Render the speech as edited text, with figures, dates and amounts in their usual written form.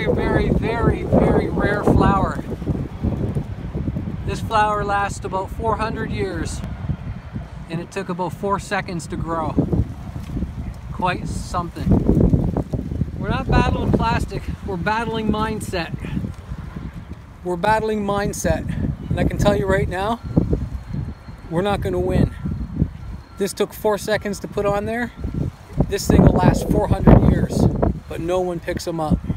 very, very, very, very rare flower. This flower lasts about 400 years, and it took about 4 seconds to grow. Quite something. We're not battling plastic, we're battling mindset. We're battling mindset. And I can tell you right now, we're not going to win. This took 4 seconds to put on there. This thing will last 400 years, but no one picks them up.